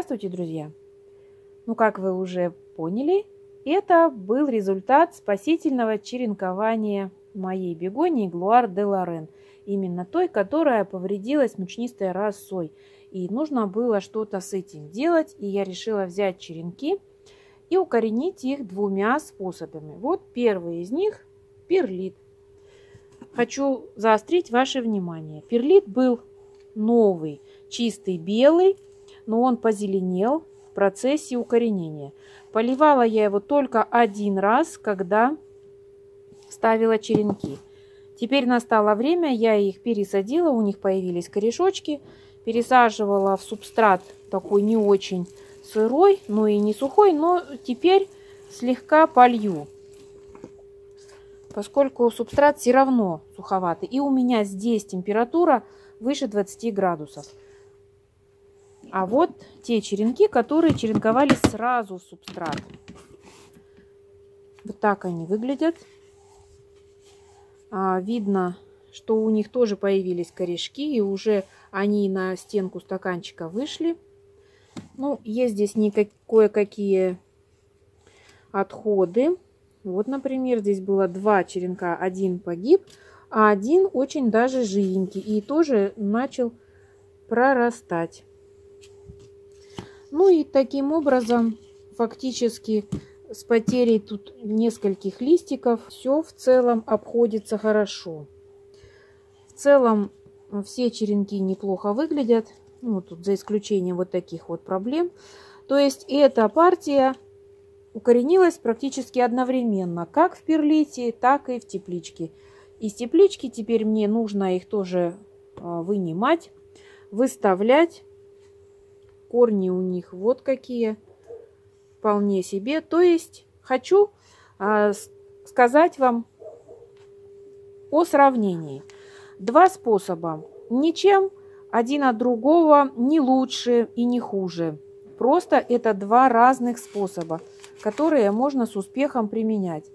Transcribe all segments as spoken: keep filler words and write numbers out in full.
Здравствуйте, друзья! Ну, как вы уже поняли, это был результат спасительного черенкования моей бегонии Gloire de Lorraine. Именно той, которая повредилась мучнистой росой. И нужно было что-то с этим делать. И я решила взять черенки и укоренить их двумя способами. Вот первый из них – перлит. Хочу заострить ваше внимание. Перлит был новый, чистый белый, но он позеленел в процессе укоренения. Поливала я его только один раз, когда ставила черенки. Теперь настало время, я их пересадила, у них появились корешочки. Пересаживала в субстрат такой не очень сырой, но и не сухой, но теперь слегка полью, поскольку субстрат все равно суховатый. И у меня здесь температура выше двадцати градусов. А вот те черенки, которые черенковались сразу в субстрат. Вот так они выглядят. А, видно, что у них тоже появились корешки, и уже они на стенку стаканчика вышли. Ну, есть здесь кое-какие отходы. Вот, например, здесь было два черенка, один погиб, а один очень даже живенький и тоже начал прорастать. Ну и таким образом, фактически с потерей тут нескольких листиков, все в целом обходится хорошо. В целом все черенки неплохо выглядят, ну, тут за исключением вот таких вот проблем. То есть эта партия укоренилась практически одновременно, как в перлите, так и в тепличке. Из теплички теперь мне нужно их тоже вынимать, выставлять. Корни у них вот какие, вполне себе. То есть хочу а, сказать вам о сравнении. Два способа. Ничем один от другого не лучше и не хуже. Просто это два разных способа, которые можно с успехом применять.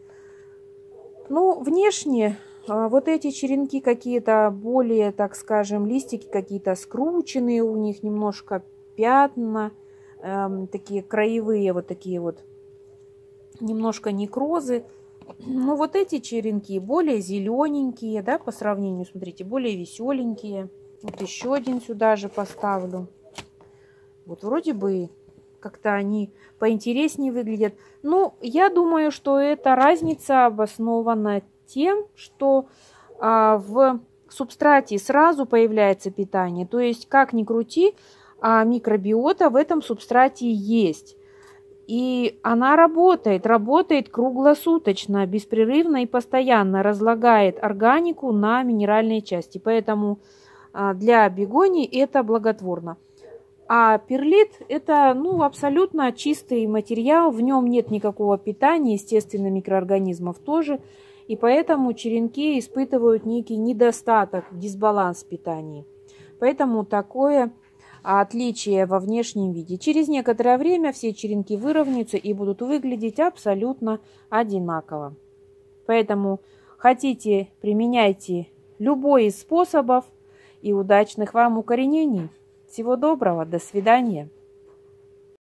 Ну, внешне а, вот эти черенки какие-то более, так скажем, листики какие-то скрученные, у них немножко пятна, э, такие краевые, вот такие вот, немножко некрозы. Но вот эти черенки более зелененькие, да, по сравнению, смотрите, более веселенькие. Вот еще один сюда же поставлю. Вот вроде бы как-то они поинтереснее выглядят. Ну, я думаю, что эта разница обоснована тем, что а, в субстрате сразу появляется питание. То есть, как ни крути, а микробиота в этом субстрате есть. И она работает, работает круглосуточно, беспрерывно и постоянно разлагает органику на минеральные части. Поэтому для бегонии это благотворно. А перлит это ну, абсолютно чистый материал, в нем нет никакого питания, естественно, микроорганизмов тоже. И поэтому черенки испытывают некий недостаток, дисбаланс в питании. Поэтому такое отличие во внешнем виде. Через некоторое время все черенки выровняются и будут выглядеть абсолютно одинаково. Поэтому хотите, применяйте любой из способов и удачных вам укоренений. Всего доброго, до свидания.